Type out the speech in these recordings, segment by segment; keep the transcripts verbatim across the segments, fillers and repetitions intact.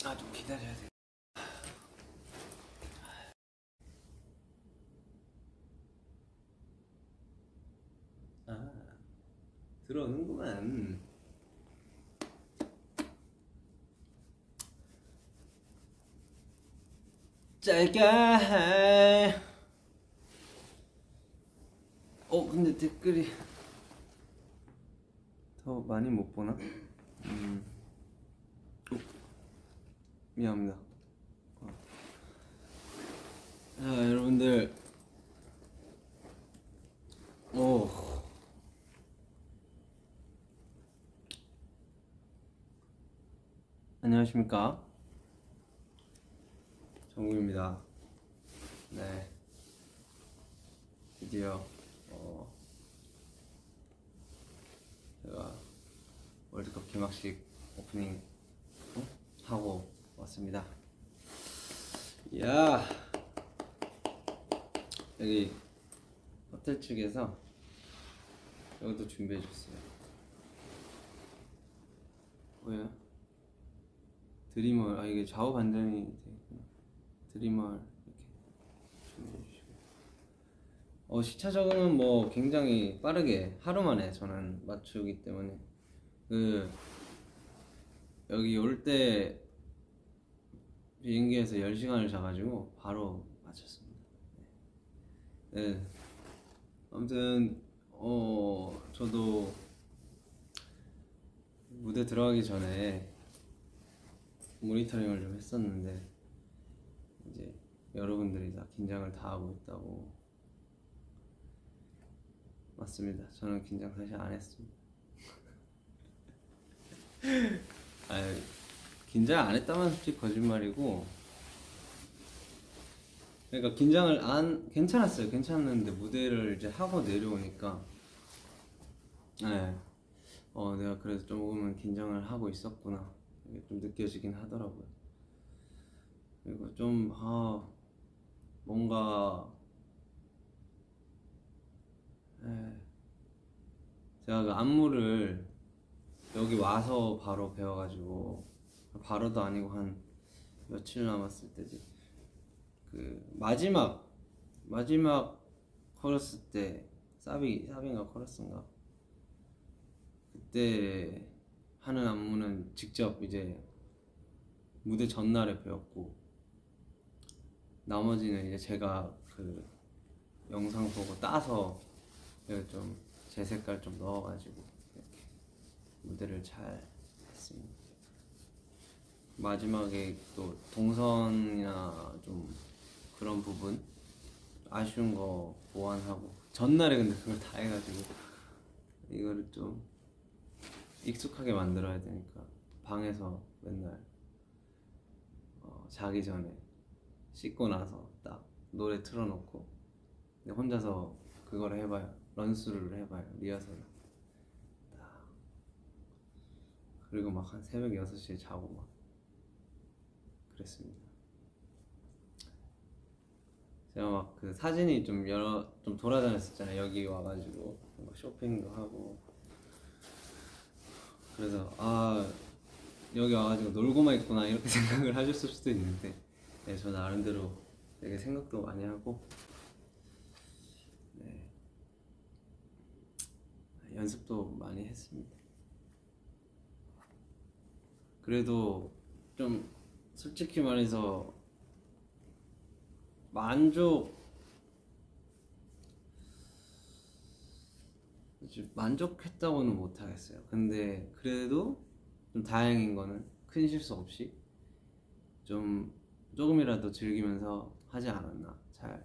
아, 좀 기다려야 돼. 아, 들어오는구만. 짧게. 어, 근데 댓글이 더 많이 못 보나? 음. 어, 미안합니다. 어. 자, 여러분들. 오. 안녕하십니까? 정국입니다. 네. 드디어 어, 제가 월드컵 개막식 오프닝 어? 하고 왔습니다. 이야, 여기 호텔 측에서 이것도 준비해 줬어요. 뭐야? 드리멀. 아, 이게 좌우 반전이 되겠구나. 드리멀 이렇게 준비해 주시고. 어, 시차 적응은 뭐 굉장히 빠르게 하루 만에 저는 맞추기 때문에 그 여기 올 때 비행기에서 열 시간을 자가지고 바로 맞췄습니다. 네. 네. 아무튼 어 저도 무대 들어가기 전에 모니터링을 좀 했었는데 이제 여러분들이 다 긴장을 다 하고 있다고. 맞습니다. 저는 긴장 사실 안 했습니다. 아니, 긴장 안 했다면 솔직히 거짓말이고, 그러니까 긴장을 안 괜찮았어요. 괜찮았는데 무대를 이제 하고 내려오니까 네, 어 내가 그래서 조금은 긴장을 하고 있었구나 이게 좀 느껴지긴 하더라고요. 그리고 좀 아 뭔가 에, 제가 그 안무를 여기 와서 바로 배워가지고, 바로도 아니고 한 며칠 남았을 때지. 그 마지막 마지막 코러스 때 사비 사비인가 코러스인가 그때 하는 안무는 직접 이제 무대 전날에 배웠고, 나머지는 이제 제가 그 영상 보고 따서 좀 제 색깔 좀 넣어가지고 이렇게 무대를 잘 했습니다. 마지막에 또 동선이나 좀 그런 부분 아쉬운 거 보완하고, 전날에 근데 그걸 다 해가지고 이거를 좀 익숙하게 만들어야 되니까 방에서 맨날 어 자기 전에 씻고 나서 딱 노래 틀어놓고 혼자서 그걸 해봐요. 런스루를 해봐요. 리허설을. 그리고 막 한 새벽 여섯 시에 자고 막 그랬습니다. 제가 막 그 사진이 좀 여러 좀 돌아다녔었잖아요. 여기 와가지고 막 쇼핑도 하고. 그래서 아 여기 와가지고 놀고만 있구나 이렇게 생각을 하셨을 수도 있는데, 네, 저 나름대로 되게 생각도 많이 하고 네, 연습도 많이 했습니다. 그래도 좀 솔직히 말해서 만족 만족했다고는 못하겠어요. 근데 그래도 좀 다행인 거는 큰 실수 없이 좀 조금이라도 즐기면서 하지 않았나. 잘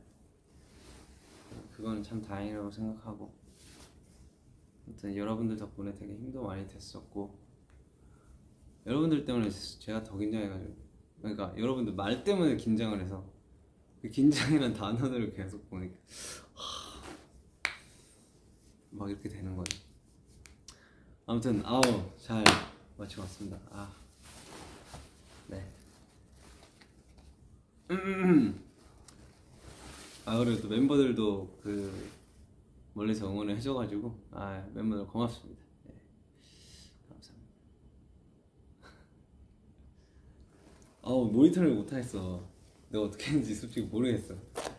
그건 참 다행이라고 생각하고, 아무튼 여러분들 덕분에 되게 힘도 많이 됐었고, 여러분들 때문에 제가 더 긴장해가지고, 그러니까 여러분들 말 때문에 긴장을 해서 그 긴장이란 단어들을 계속 보니까 막 이렇게 되는 거죠. 아무튼 아우 잘 마치고 왔습니다. 아 네. 아 그리고 또 멤버들도 그 멀리서 응원을 해줘가지고 아 멤버들 고맙습니다. 네. 감사합니다. 아우 모니터를 못하겠어. 내가 어떻게 했는지 솔직히 모르겠어.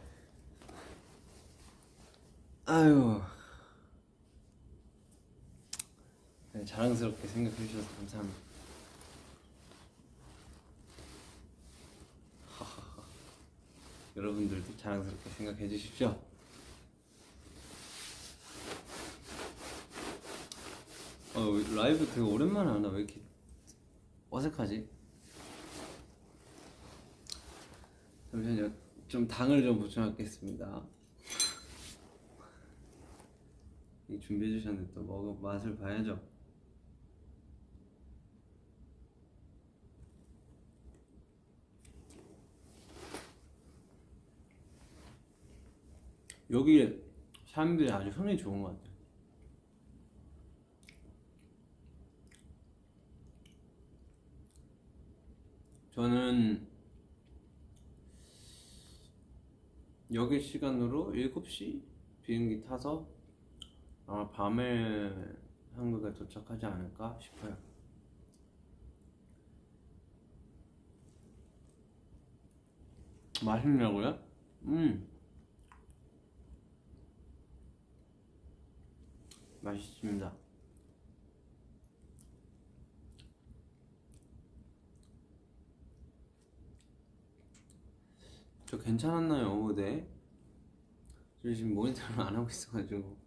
아유, 네, 자랑스럽게 생각해 주셔서 감사합니다. 하하하. 여러분들도 자랑스럽게 생각해 주십시오. 어, 라이브 되게 오랜만에 하나. 왜 이렇게 어색하지? 잠시만요. 좀 당을 좀 보충하겠습니다. 이 준비해 주셨는데 또 먹어 맛을 봐야죠. 여기에 사람들이 아주 손이 좋은 것 같아요. 저는 여기 시간으로 일곱 시 비행기 타서 아마 밤에 한국에 도착하지 않을까 싶어요. 맛있냐고요? 음 맛있습니다. 저 괜찮았나요, 어무대? 저 지금 모니터를 안 하고 있어가지고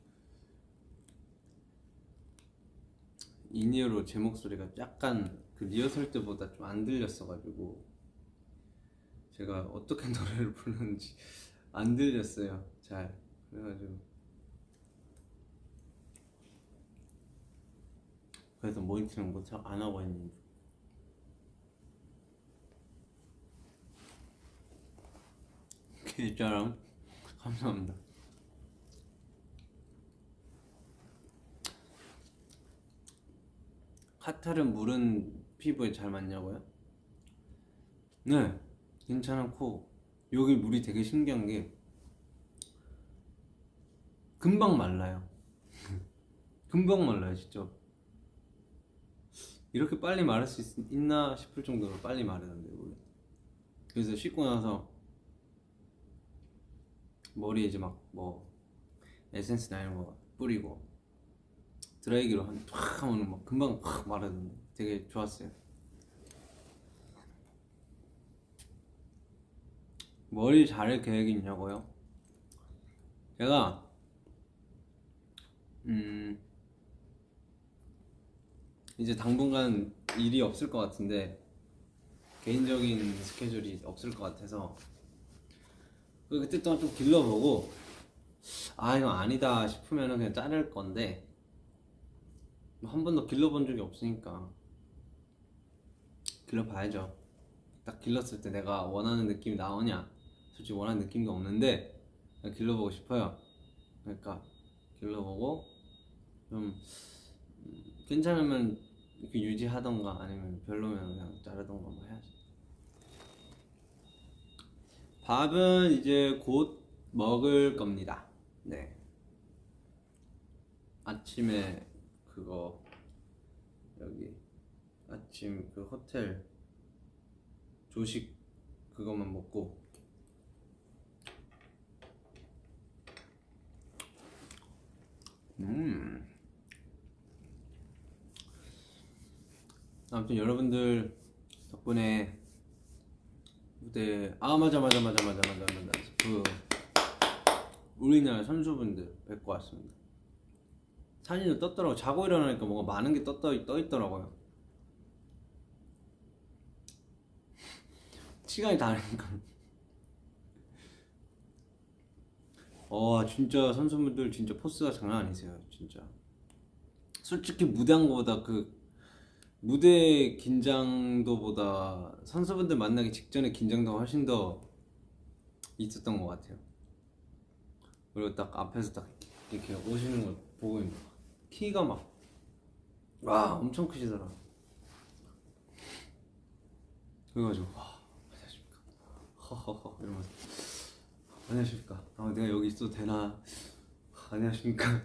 인이어로 제 목소리가 약간 그 리허설 때보다 좀 안 들렸어가지고 제가 어떻게 노래를 부르는지 안 들렸어요, 잘. 그래가지고 그래서 모니터링 못 하- 안 하고 있는 중. 진짜랑 감사합니다. 카탈은 물은 피부에 잘 맞냐고요? 네, 괜찮고 여기 물이 되게 신기한 게 금방 말라요. 금방 말라요, 진짜. 이렇게 빨리 마를 수 있, 있나 싶을 정도로 빨리 마르는데 물이. 그래서 씻고 나서 머리에 이제 막 뭐 에센스나 이런 거 뿌리고 드라이기로 한탁 하면 막 금방 확 마르는데 되게 좋았어요. 머리 자를 계획이 있냐고요? 제가 음 이제 당분간 일이 없을 것 같은데 개인적인 스케줄이 없을 것 같아서 그때 동안 좀 길러보고 아 이거 아니다 싶으면 그냥 자를 건데 한 번도 길러본 적이 없으니까 길러봐야죠. 딱 길렀을 때 내가 원하는 느낌이 나오냐, 솔직히 원하는 느낌도 없는데 그냥 길러보고 싶어요. 그러니까 길러보고 좀 음, 괜찮으면 이렇게 유지하던가 아니면 별로면 그냥 자르던가 뭐 해야지. 밥은 이제 곧 먹을 겁니다. 네, 아침에 그거 여기 아침 그 호텔 조식 그것만 먹고 음 아무튼 여러분들 덕분에 무대 아 맞아 맞아 맞아 맞아 맞아 맞아 그 우리나라 선수분들 뵙고 왔습니다. 사진도 떴더라고. 자고 일어나니까 뭔가 많은 게 떠, 떠, 떠 있더라고요. 시간이 다르니까. 와 진짜 선수분들 진짜 포스가 장난 아니세요. 진짜 솔직히 무대한 거보다 그 무대 긴장도보다 선수분들 만나기 직전에 긴장도가 훨씬 더 있었던 것 같아요. 그리고 딱 앞에서 딱 이렇게 오시는 걸 보고 있는 거 키가 막 와 엄청 크시더라. 그래가지고 와 안녕하십니까 허허허 이러면서 안녕하십니까 아, 내가 여기 있어도 되나 안녕하십니까.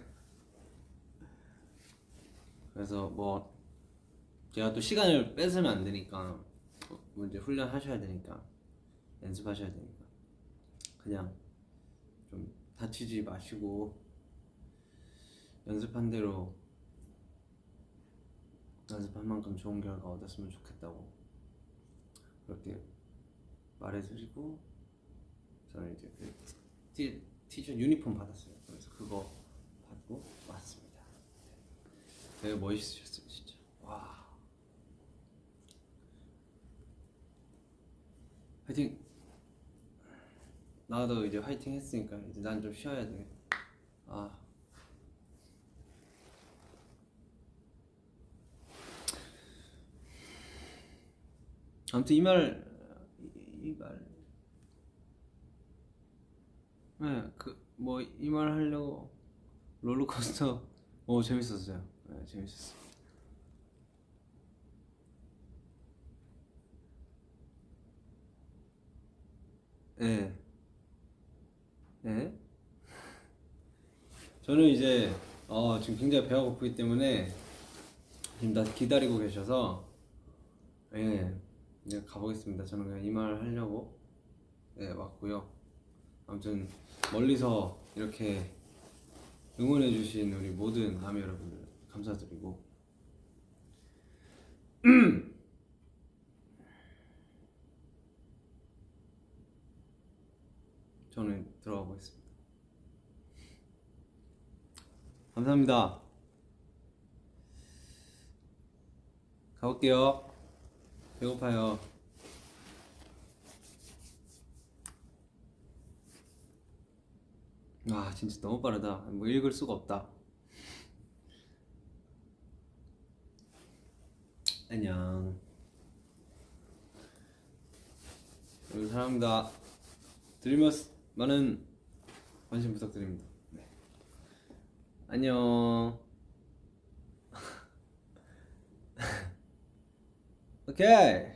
그래서 뭐 제가 또 시간을 뺏으면 안 되니까 뭐 이제 훈련하셔야 되니까, 연습하셔야 되니까 그냥 좀 다치지 마시고 연습한 대로 연습한 만큼 좋은 결과 얻었으면 좋겠다고 그렇게 말해드리고, 저는 이제 그 티, 티셔츠 유니폼 받았어요. 그래서 그거 받고 왔습니다. 되게 멋있으셨어요 진짜. 와, 화이팅! 나도 이제 화이팅 했으니까 이제 난 좀 쉬어야 되겠다. 아, 아무튼 이말 이말 네, 그 뭐 이 말 하려고 롤러코스터 오 재밌었어요. 네, 재밌었어요. 네, 네. 저는 이제 어, 지금 굉장히 배가 고프기 때문에 지금 다 기다리고 계셔서 예, 이제 가보겠습니다. 저는 그냥 이 말 하려고 네, 왔고요. 아무튼 멀리서 이렇게 응원해주신 우리 모든 아미 여러분들 감사드리고 저는 들어가 보겠습니다. 감사합니다. 가볼게요. 배고파요. 아 진짜 너무 빠르다. 뭐 읽을 수가 없다. 안녕. 여러분 사랑합니다. 드리머스 많은 관심 부탁드립니다. 네. 안녕. 오케이.